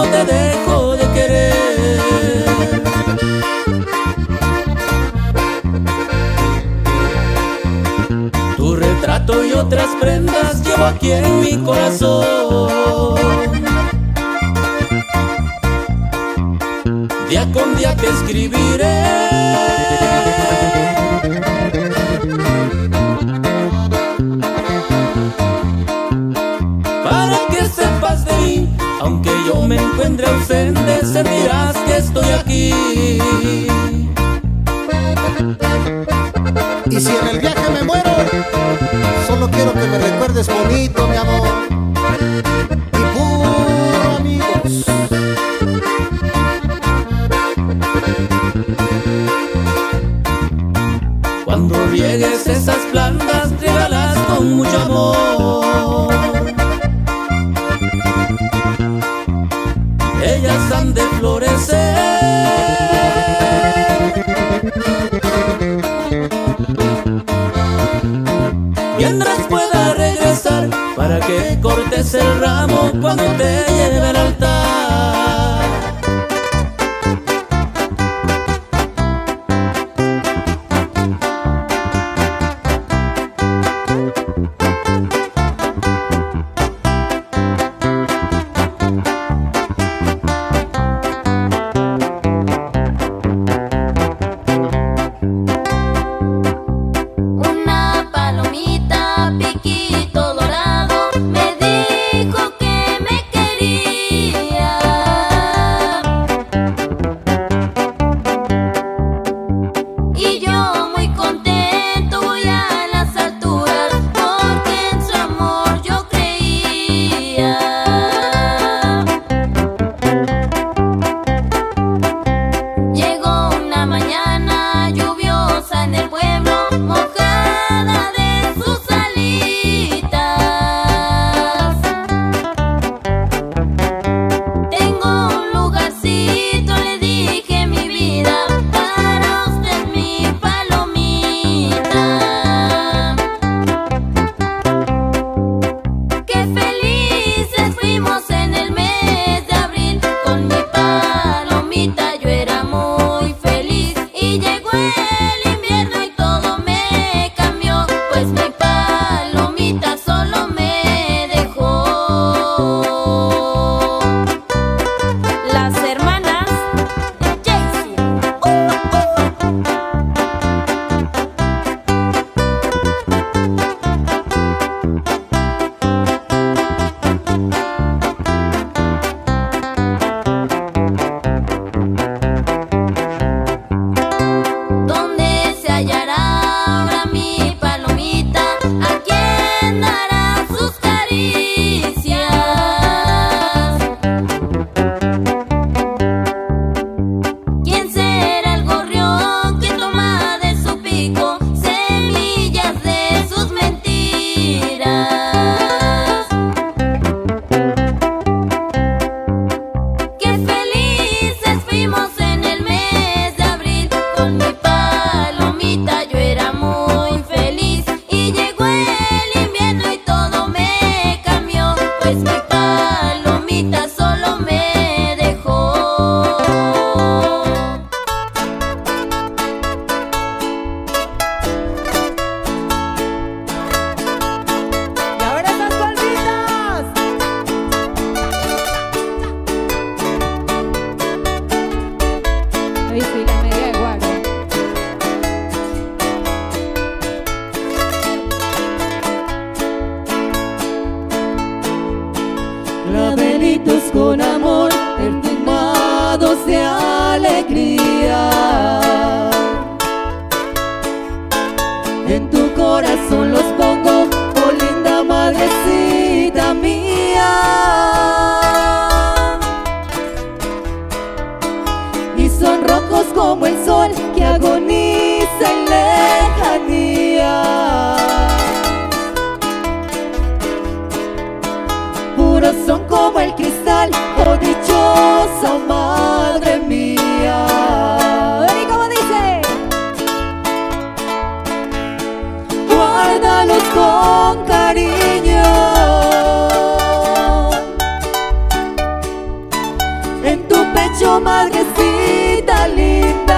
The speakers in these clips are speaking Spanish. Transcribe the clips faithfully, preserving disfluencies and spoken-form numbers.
te dejo de querer. Tu retrato y otras prendas llevo aquí en mi corazón. Día con día te escribiré, para que sepas de mí. Aunque yo me encuentre ausente, sentirás que estoy aquí. Y si en el viaje me muero, solo quiero que me recuerdes bonito, mi amor. Y puro amigos. Cuando riegues esas plantas, regalas con mucho amor. Ellas han de florecer. Mientras pueda regresar, para que cortes el ramo cuando te lleve al altar. Clavelitos con amor, perfumados de alegría. En tu corazón los pongo, oh linda madrecita mía. Y son rojos como el sol que agoniza en lejanía. Puros son como el cristal, oh dichosa madre mía. ¿Y cómo dice? Guárdalos con cariño, en tu pecho, madrecita linda.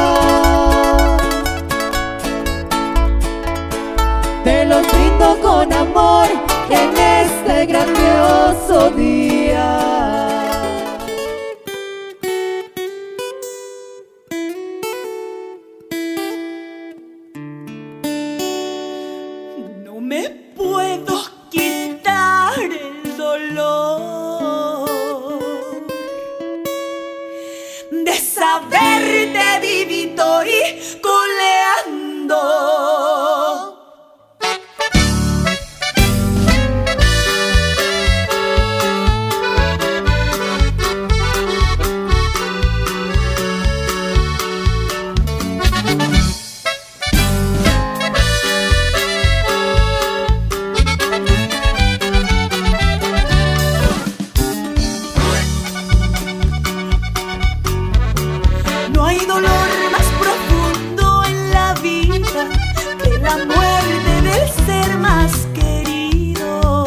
Te los brindo con amor en este grandioso día. No me puedo quitar el dolor de saberte vivito y coleando. No hay dolor más profundo en la vida que la muerte del ser más querido.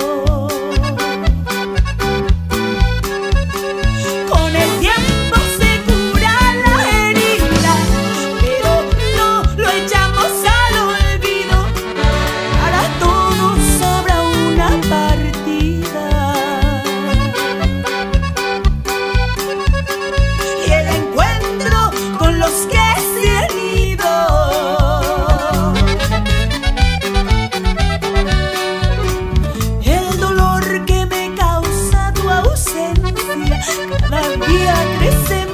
Con el tiempo se cura la herida, pero no lo echamos al olvido. Para todos habrá una partida. Y el encuentro con los que se han ido. El dolor que me causa tu ausencia cada día crece